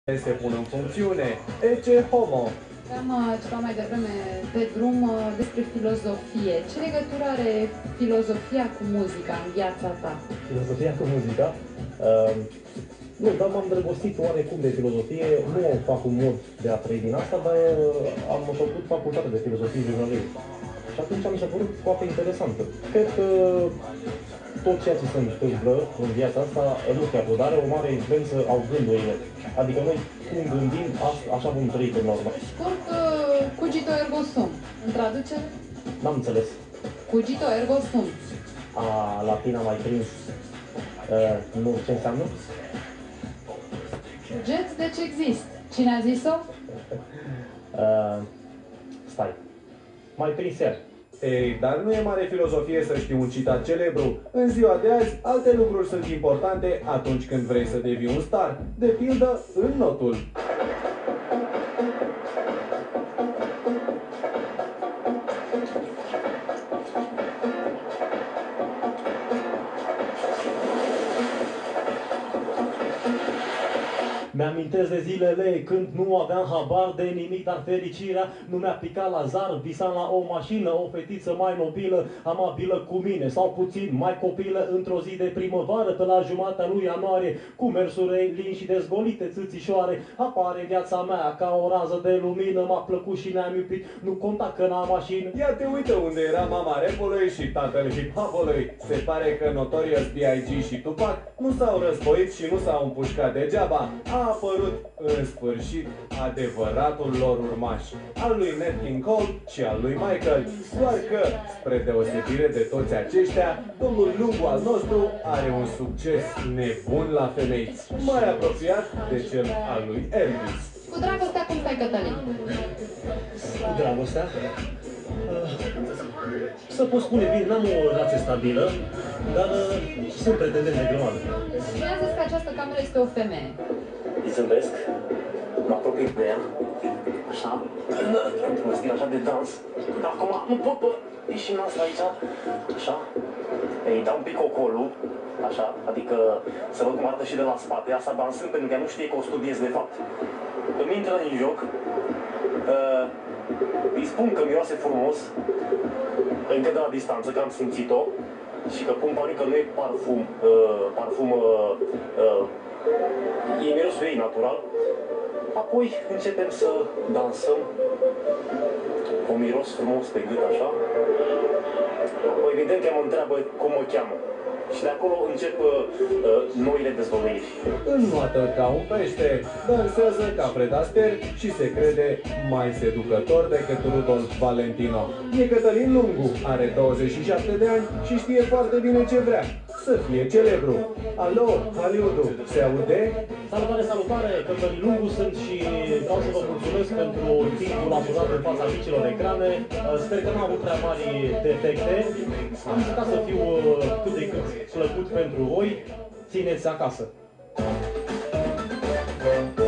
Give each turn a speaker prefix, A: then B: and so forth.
A: se pun în funcțiune. Ecce homo.
B: Ceva mai devreme pe drum despre filozofie. Ce legătură are filozofia cu muzica în viața ta?
C: Filozofia cu muzica? Nu, dar m-am îndrăgostit oarecum de filozofie. Nu o fac un mod de a trăi din asta, dar am făcut facultate de filozofie jurnalism. Și atunci mi s-a părut foarte interesantă. Cred că tot ceea ce se întâmplă în viața asta, nu chiar dar are o mare influență au gândurile. Adică noi cum gândim, așa vom trăi pe normă.
B: Scurt, cugito ergo sum. În traducere?
C: N-am înțeles.
B: Cugito ergo sum.
C: Latina mai prins. Nu, ce înseamnă?
B: Cugeți, deci exist. Cine a zis-o?
C: Stai. Mai prins iar.
A: Ei, dar nu e mare filozofie să știi un citat celebru. În ziua de azi, alte lucruri sunt importante atunci când vrei să devii un star. De pildă, în notul.
C: Mi-amintesc de zilele când nu aveam habar de nimic, dar fericirea nu mi-a picat la zar. Visam la o mașină, o fetiță mai nobilă, amabilă cu mine, sau puțin mai copilă, într-o zi de primăvară, pe la jumatea lui ianuarie, cu mersuri lini și dezgolite țâțișoare, apare în viața mea ca o rază de lumină, m-a plăcut și ne-am iubit, nu conta că n-am mașină.
A: Ia te uită unde era mama rapului și tatăl hip-hopului. Se pare că Notorious B.I.G. și Tupac nu s-au războit și nu s-au împușcat degeaba. A apărut în sfârșit adevăratul lor urmaș, al lui Nat King Cole și al lui Michael, doar că, spre deosebire de toți aceștia, domnul Lungu al nostru are un succes nebun la femei, mai apropiat de cel al lui Elvis.
B: Cu dragostea cum stai, Cătălin?
C: Cu dragostea? Să pot spune bine, n-am o relație stabilă, dar sunt pretendent de grămadă.
B: Cine a zis că această cameră este o femeie?
D: Îi zâmbesc, mă apropii de ea, așa, într-un stil așa de dans. Acum nu pot ieși nasul aici, așa, îi dau un pic ocolul, așa, adică să văd cum arată și de la spate, asta dansând pentru că ea nu știe că o studiez de fapt. Îmi intră în joc, îi spun că miroase frumos, încă de la distanță, că am simțit-o, și că pun parică nu e parfum, e mirosul ei natural. Apoi începem să dansăm cu miros frumos pe gât, așa. Apoi evident că mă întreabă cum mă cheamă. Și de acolo încep noile dezvăluiri.
A: Înnoată ca un pește, dansează ca Fred Astaire și se crede mai seducător decât Rudolf Valentino. E Cătălin Lungu, are 27 de ani și știe foarte bine ce vrea. Să fie celebru. Alo, Hollywood-ul, se aude?
C: Salutare, salutare! Cătălin Lungu sunt și vreau să vă mulțumesc pentru timpul asurat în fața micilor ecrane. Sper că n-am avut prea mari defecte. Am încercat să fiu cât de cât plăcut pentru voi. Țineți acasă!